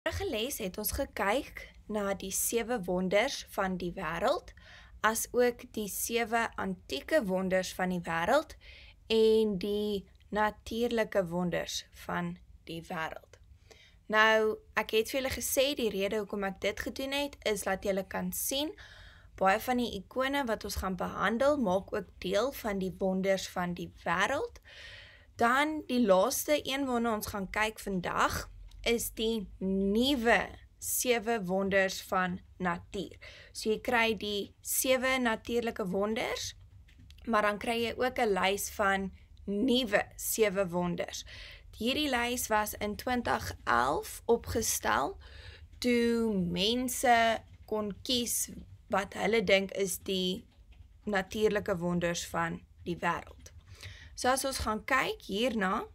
Vorige les het ons gekyk na die 7 wonders van die wêreld, as ook die 7 antieke wonders van die wêreld en die natuurlike wonders van die wêreld. Nou, ek het vir julle gesê die rede hoekom ek dit gedoen het, is dat julle kan sien, baie van die ikone wat ons gaan behandel, maak ook deel van die wonders van die wêreld. Dan die laaste een waarna ons gaan kyk vandag, is die nuwe 7 wonders van natuur. So jy kry die 7 natuurlike wonders, maar dan kry jy ook 'n lys van nuwe 7 wonders. Hierdie lys was in 2011 opgestel, toe mense kon kies wat hulle dink is die natuurlike wonders van die wêreld. So as ons gaan kyk hierna,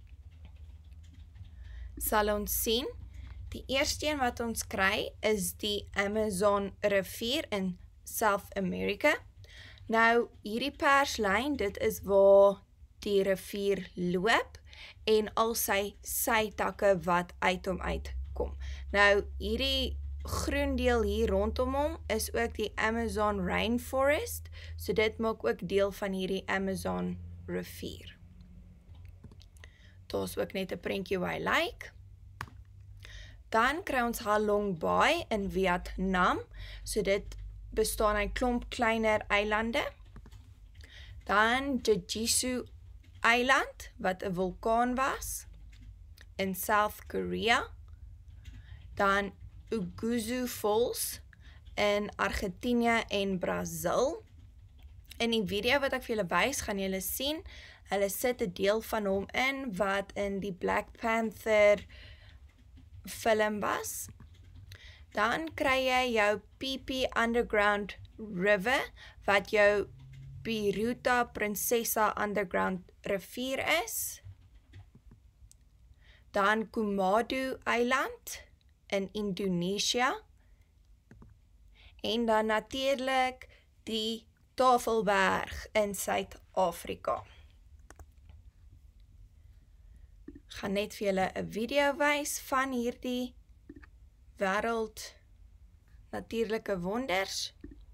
sal ons sien, die eerste een wat ons kry is die Amazon rivier in South America. Nou, hierdie perslyn, dit is waar die rivier loop en al sy sytakke wat uit hom uitkom. Nou, hierdie groen deel hier rondom hom is ook die Amazon Rainforest, so dit maak ook deel van hierdie Amazon rivier. Daar is ook net 'n prentjie hoe hy lyk. Dan kry ons Halong Bay in Vietnam, so dit bestaan uit klomp kleiner eilande. Dan Jeju eiland, wat 'n vulkaan was, in South Korea. Dan Iguazu Falls in Argentinië en Brazil. In die video wat ek vir julle wys, gaan julle sien, hulle sit 'n deel van hom in wat in die Black Panther film was. Dan kry jy jou Phi Phi Underground River, wat jou Biruta Princesa Underground rivier is. Dan Komodo eiland in Indonesië. En dan natuurlik die Tafelberg in Suid-Afrika. Ek gaan net vir julle 'n video wys van hierdie wêreld natuurlike wonders.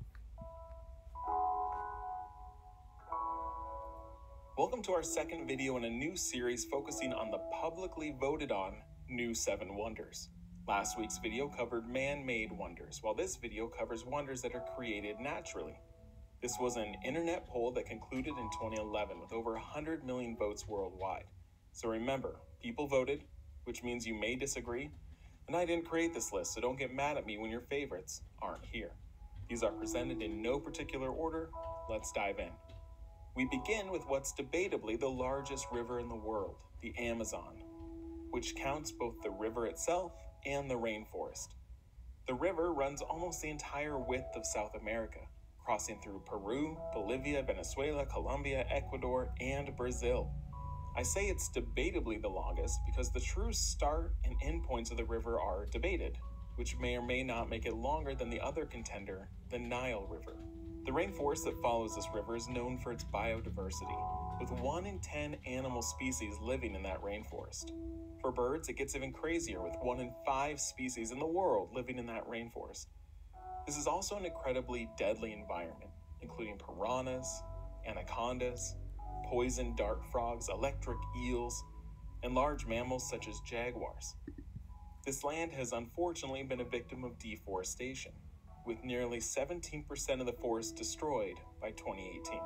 Welcome to our second video in a new series focusing on the publicly voted on new 7 wonders. Last week's video covered man-made wonders, while this video covers wonders that are created naturally. This was an internet poll that concluded in 2011 with over 100 million votes worldwide. So remember, people voted, which means you may disagree, and I didn't create this list, so don't get mad at me when your favorites aren't here. These are presented in no particular order. Let's dive in. We begin with what's debatably the largest river in the world, the Amazon, which counts both the river itself and the rainforest. The river runs almost the entire width of South America, crossing through Peru, Bolivia, Venezuela, Colombia, Ecuador, and Brazil. I say it's debatably the longest because the true start and end points of the river are debated, which may or may not make it longer than the other contender, the Nile River. The rainforest that follows this river is known for its biodiversity, with 1 in 10 animal species living in that rainforest. For birds, it gets even crazier, with 1 in 5 species in the world living in that rainforest. This is also an incredibly deadly environment, including piranhas, anacondas, poison dart frogs, electric eels, and large mammals such as jaguars. This land has unfortunately been a victim of deforestation, with nearly 17% of the forest destroyed by 2018.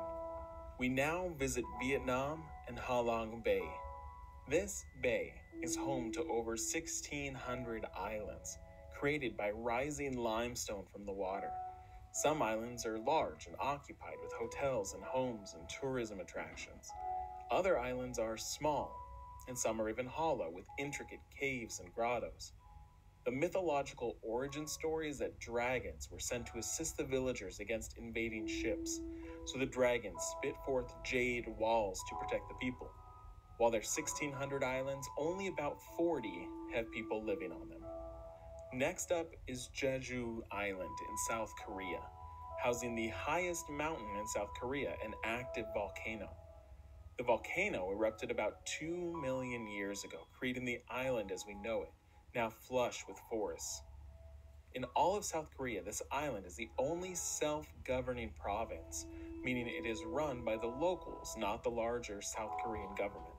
We now visit Vietnam and Ha Long Bay. This bay is home to over 1,600 islands, created by rising limestone from the water. Some islands are large and occupied with hotels and homes and tourism attractions. Other islands are small, and some are even hollow with intricate caves and grottos. The mythological origin story is that dragons were sent to assist the villagers against invading ships, so the dragons spit forth jade walls to protect the people. While there's 1,600 islands, only about 40 have people living on them. Next up is Jeju Island in South Korea, housing the highest mountain in South Korea, an active volcano. The volcano erupted about 2 million years ago, creating the island as we know it, now flush with forests. In all of South Korea, this island is the only self-governing province, meaning it is run by the locals, not the larger South Korean government.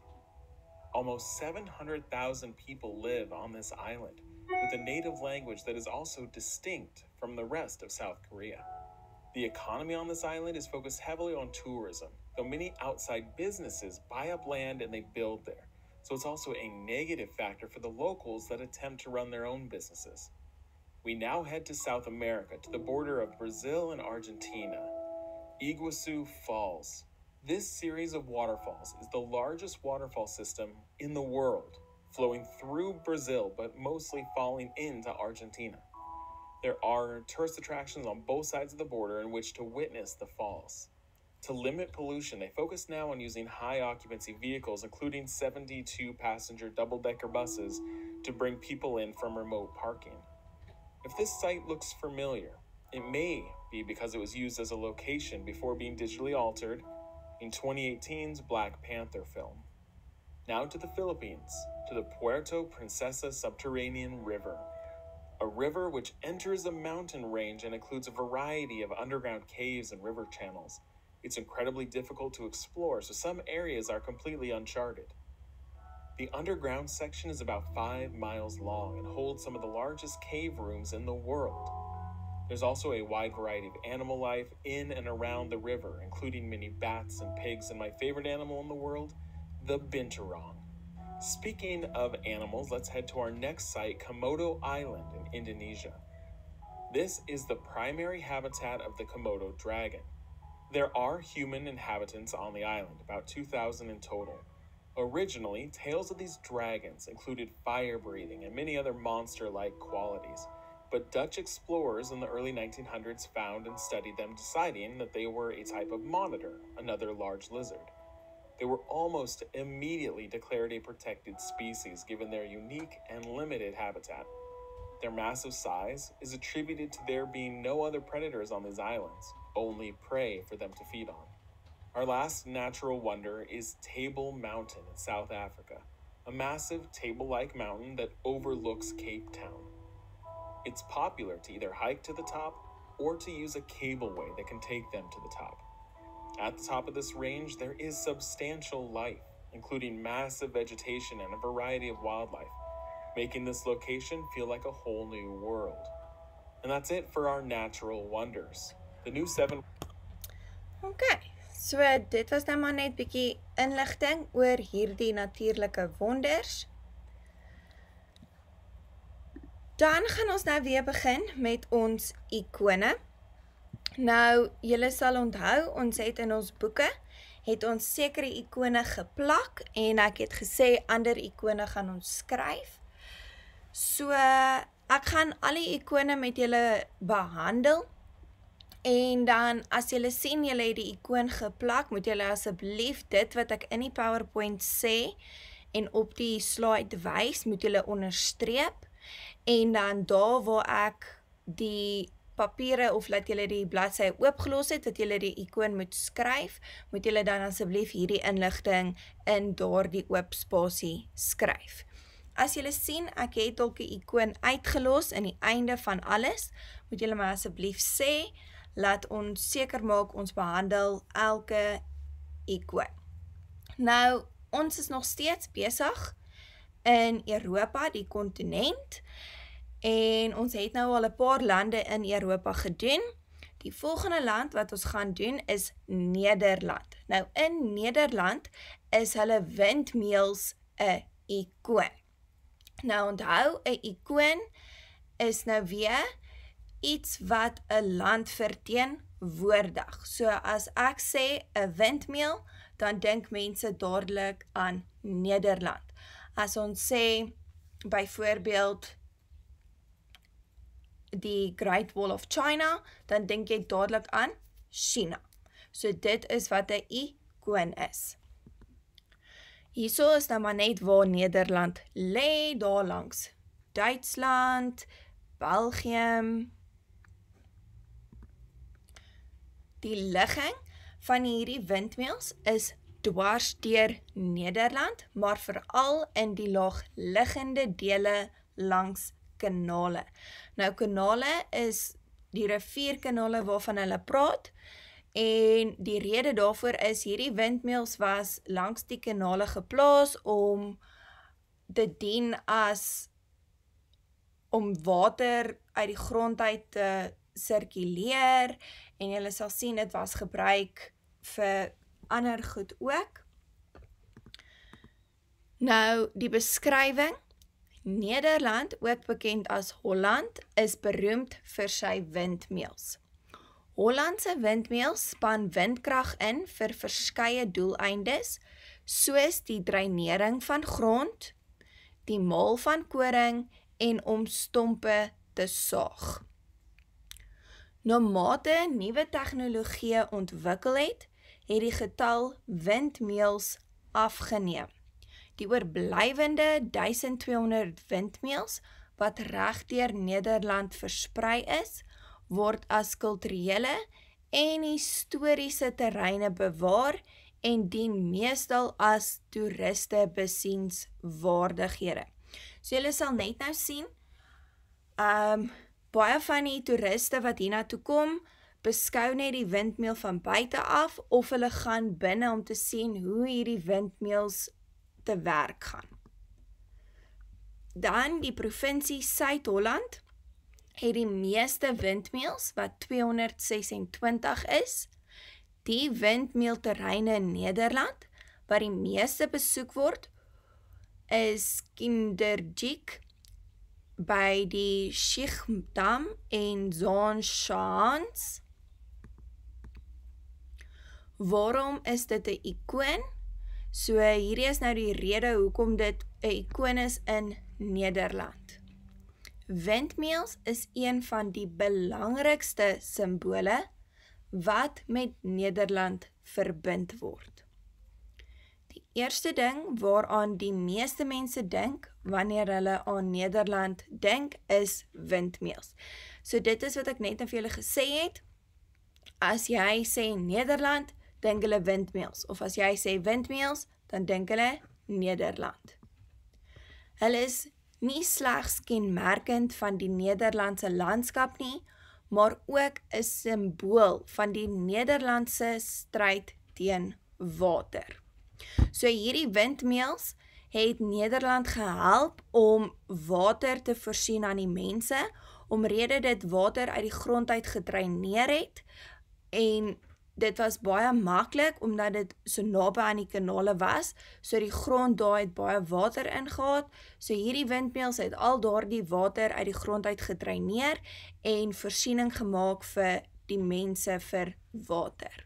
Almost 700,000 people live on this island, with a native language that is also distinct from the rest of South Korea. The economy on this island is focused heavily on tourism, though many outside businesses buy up land and they build there. So it's also a negative factor for the locals that attempt to run their own businesses. We now head to South America, to the border of Brazil and Argentina. Iguazu Falls. This series of waterfalls is the largest waterfall system in the world, flowing through Brazil, but mostly falling into Argentina. There are tourist attractions on both sides of the border in which to witness the falls. To limit pollution, they focus now on using high-occupancy vehicles, including 72-passenger double-decker buses, to bring people in from remote parking. If this site looks familiar, it may be because it was used as a location before being digitally altered in 2018's Black Panther film. Now to the Philippines, to the Puerto Princesa Subterranean River, a river which enters a mountain range and includes a variety of underground caves and river channels. It's incredibly difficult to explore, so some areas are completely uncharted. The underground section is about 5 miles long and holds some of the largest cave rooms in the world. There's also a wide variety of animal life in and around the river, including many bats and pigs, and my favorite animal in the world, the binturong. Speaking of animals, let's head to our next site, Komodo Island in Indonesia. This is the primary habitat of the Komodo dragon. There are human inhabitants on the island, about 2,000 in total. Originally, tales of these dragons included fire-breathing and many other monster-like qualities, but Dutch explorers in the early 1900s found and studied them, deciding that they were a type of monitor, another large lizard. They were almost immediately declared a protected species given their unique and limited habitat. Their massive size is attributed to there being no other predators on these islands, only prey for them to feed on. Our last natural wonder is Table Mountain in South Africa, a massive table-like mountain that overlooks Cape Town. It's popular to either hike to the top or to use a cableway that can take them to the top. At the top of this range, there is substantial life, including massive vegetation and a variety of wildlife, making this location feel like a whole new world. And that's it for our natural wonders. The new 7... Okay, so dit was nou maar net bietjie inligting oor hierdie natuurlike wonders. Dan gaan ons nou weer begin met ons ikone. Nou, julle sal onthou, ons het in ons boeke, het ons sekere ikone geplak, en ek het gesê, ander ikone gaan ons skryf. So, ek gaan al die ikone met julle behandel, en dan, as julle sien, julle het die ikoon geplak, moet julle asseblief dit wat ek in die PowerPoint sê, en op die slide wys, moet julle onderstreep, en dan daar waar ek die papiere of laat julle die bladsy oopgelos het, dat julle die ikoon moet skryf, moet julle dan asseblief hierdie inligting in daardie oop spasie skryf. As julle sien, ek het dalk die ikoon uitgelos in die einde van alles, moet julle my asseblief sê, laat ons seker maak ons behandel elke ikoon. Nou, ons is nog steeds besig in Europa, die kontinent, en ons het nou al 'n paar lande in Europa gedoen. Die volgende land wat ons gaan doen is Nederland. Nou in Nederland is hulle windmeels 'n ikoon. Nou onthou, 'n ikoon is nou weer iets wat 'n land verteenwoordig. So as ek sê 'n windmeel, dan dink mense dadelik aan Nederland. As ons sê byvoorbeeld die Great Wall of China, dan dink jy dadelik aan China. So dit is wat 'n ikoon is. Hierso is nou maar net waar Nederland lê, daar langs Duitsland, België. Die ligging van hierdie windmeels is dwars deur Nederland, maar veral in die laagliggende dele langs kanale. Nou kanale is die rivierkanale waarvan hulle praat, en die rede daarvoor is hierdie windmeels was langs die kanale geplaas om te dien as om water uit die grond uit te sirkuleer, en julle sal sien dit was gebruik vir ander goed ook. Nou die beskrywing, Nederland, ook bekend as Holland, is beroemd vir sy windmeels. Hollandse windmeels span windkrag in vir verskeie doeleindes, soos die dreinering van grond, die maal van koring en om stompe te saag. Naarmate nuwe tegnologie ontwikkel het die getal windmeels afgeneem. Die oorblywende 1200 windmeels wat regdeur Nederland versprei is, word as kulturele en historiese terreine bewaar en dien meestal as toeriste besienswaardighede. So julle sal net nou sien, baie van die toeriste wat hiernatoe kom, beskou net die windmeel van buite af, of hulle gaan binne om te sien hoe hierdie windmeels te werk gaan. Dan die provinsie Suid-Holland het die meeste windmeels, wat 226 is. Die windmeelterreine in Nederland, wat die meeste besoek word, is Kindertjik, by die Schiedam en Zaanschans. Waarom is dit 'n ikoon? So hierdie is nou die rede hoekom dit 'n ikoon is in Nederland. Windmeels is een van die belangrikste simbole wat met Nederland verbind word. Die eerste ding waaraan die meeste mense dink wanneer hulle aan Nederland dink is windmeels. So dit is wat ek net vir julle gesê het. As jy sê Nederland, dink hulle windmeels. Of as jy sê windmeels, dan dink hulle Nederland. Hulle is nie slegs kenmerkend van die Nederlandse landskap nie, maar ook 'n simbool van die Nederlandse stryd teen water. So hierdie windmeels het Nederland gehelp om water te voorsien aan die mense, omrede dit water uit die grond uit gedreineer het, en dit was baie maklik, omdat dit so naby aan die kanale was, so die grond daar het baie water ingehaat, so hierdie windmeels het al daardie water uit die grond uit gedreineer, en voorsiening gemaak vir die mense vir water.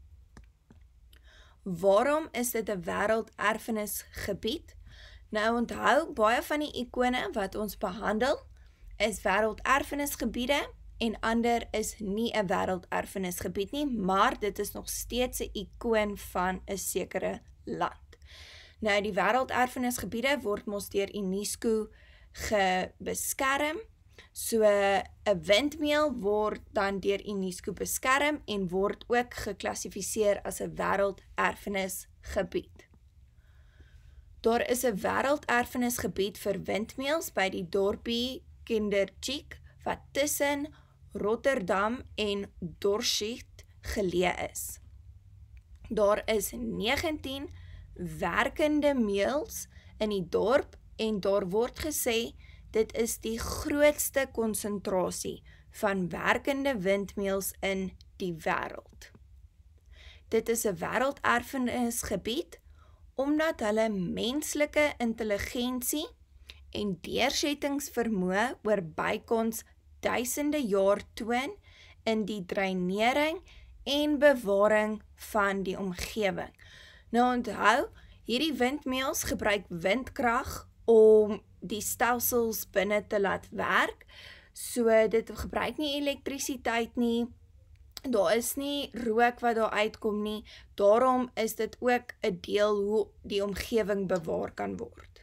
Waarom is dit 'n wêrelderfenisgebied? Nou onthou, baie van die ikone wat ons behandel, is wêrelderfenisgebiede, en ander is nie 'n wêrelderfenisgebied nie, maar dit is nog steeds 'n ikoon van 'n sekere land. Nou die wêrelderfenisgebiede word mos deur UNESCO beskerm, so 'n windmeel word dan deur UNESCO beskerm en word ook geklassifiseer as 'n wêrelderfenisgebied. Daar is 'n wêrelderfenisgebied vir windmeels by die dorpie Kindertjik, wat tussen Rotterdam en Dordt geleë is. Daar is 19 werkende meels in die dorp, en daar word gesê dit is die grootste konsentrasie van werkende windmeels in die wêreld. Dit is 'n wêrelderfenisgebied omdat hulle menslike intelligensie en deursettingsvermoë oor bykans duisende jaar toon in die dreinering en bewaring van die omgewing. Nou onthou, hierdie windmeels gebruik windkrag om die stelsels binne te laat werk, so dit gebruik nie elektrisiteit nie, daar is nie rook wat daar uitkom nie, daarom is dit ook 'n deel hoe die omgewing bewaar kan word.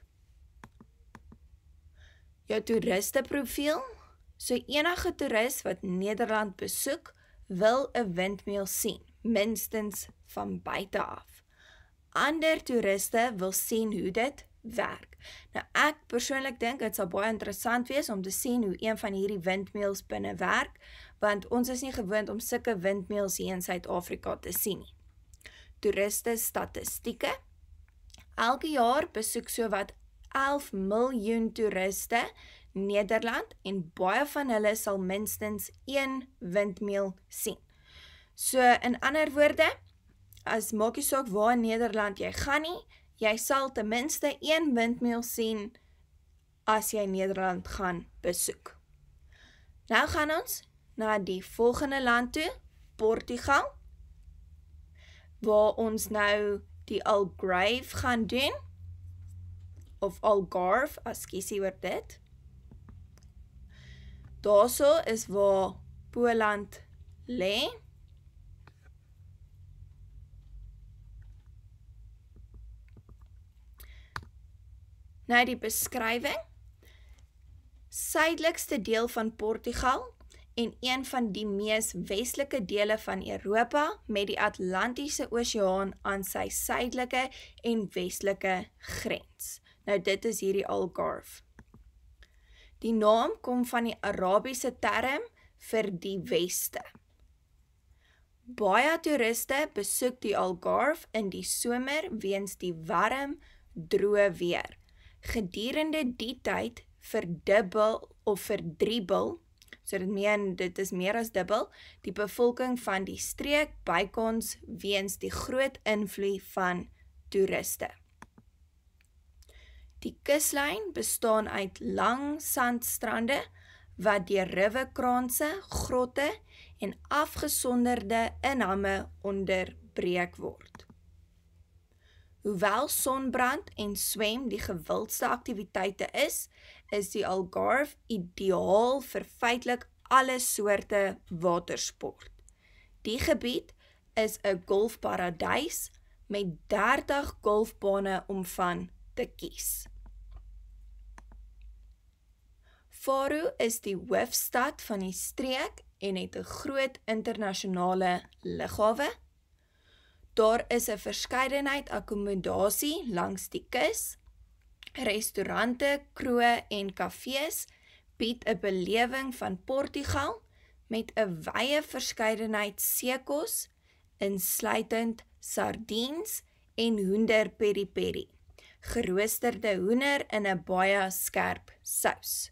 Jou toeristeprofiel. So enige toerist wat Nederland besoek, wil 'n windmeel sien, minstens van buite af. Ander toeriste wil sien hoe dit werk. Nou ek persoonlik dink dit sal baie interessant wees om te sien hoe een van hierdie windmeels binne werk, want ons is nie gewoond om sulke windmeels hier in Suid-Afrika te sien nie. Toeriste statistieke. Elke jaar besoek sowat 11 miljoen toeriste Nederland en baie van hulle sal minstens een windmeel sien. So in ander woorde, as maak nie saak waar in Nederland jy gaan nie, jy sal ten minste een windmeel sien as jy Nederland gaan besoek. Nou gaan ons na die volgende land toe, Portugal, waar ons nou die Algarve gaan doen, of Algarve, askiesie oor dit. Daarso is waar Poland lê. Nou die beskrywing. Suidelikste deel van Portugal en een van die mees westelike dele van Europa met die Atlantiese Oseaan aan sy suidelike en westelike grens. Nou dit is hierdie Algarve. Die naam kom van die Arabiese term vir die weste. Baie toeriste besoek die Algarve in die somer weens die warm, droë weer. Gedurende die tyd verdubbel of verdriebel, so dit is meer as dubbel, die bevolking van die streek bykans weens die groot invloed van toeriste. Die kuslyn bestaan uit lang sandstrande wat deur riwekranse, grotte en afgesonderde inhamme onderbreek word. Hoewel sonbrand en swem die gewildste aktiwiteite is die Algarve ideaal vir feitelik alle soorte watersport. Die gebied is 'n golfparadys met 30 golfbane om van te kies. Faro is die hoofstad van die streek en het 'n groot internasionale lughawe. Daar is 'n verskeidenheid akkommodasie langs die kus. Restaurante, kroë en kafees bied 'n belewing van Portugal met 'n wye verskeidenheid seekos, insluitend sardiens en hoender peri-peri, geroosterde hoender in 'n baie skerp sous.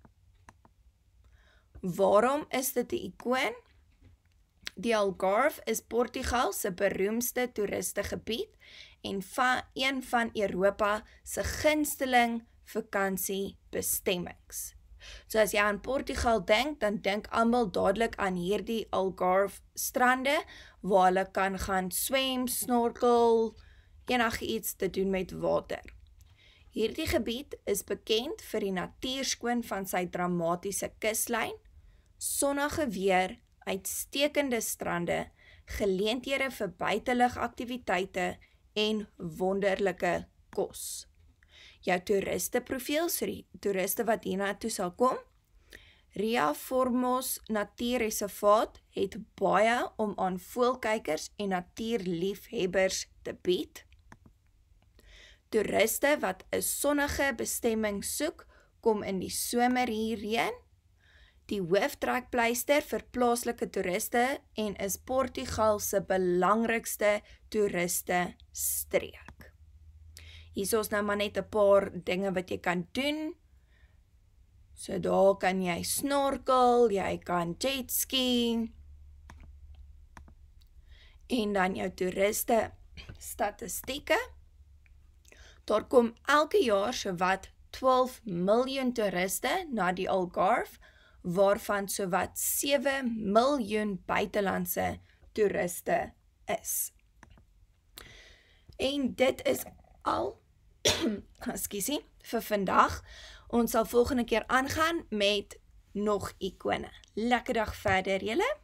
Waarom is dit 'n ikoon? Die Algarve is Portugal se beroemdste toeristegebied en een van Europa se gunsteling vakansiebestemmings. So as jy aan Portugal dink, dan dink almal dadelik aan hierdie Algarve strande waar hulle kan gaan swem, snorkel, enigiets te doen met water. Hierdie gebied is bekend vir die natuurskoon van sy dramatiese kuslyn, sonnige weer, uitstekende strande, geleenthede vir buitelugaktiwiteite en wonderlike kos. Jou toeristeprofiel, so die toeriste wat hiernatoe sal kom. Ria Formos Natuurreservaat het baie om aan voëlkykers en natuurliefhebbers te bied. Toeriste wat 'n sonnige bestemming soek, kom in die somer hierheen. Die hooftrekpleister vir plaaslike toeriste en is Portugal se belangrikste toeriste streek. Hier is nou maar net 'n paar dinge wat jy kan doen. So daar kan jy snorkel, jy kan jetski en dan jou toeriste statistieke. Daar kom elke jaar sowat 12 miljoen toeriste na die Algarve, waarvan sowat 7 miljoen buitelandse toeriste is. En dit is al vir vandag. Ons sal volgende keer aangaan met nog ikone. Lekker dag verder, julle!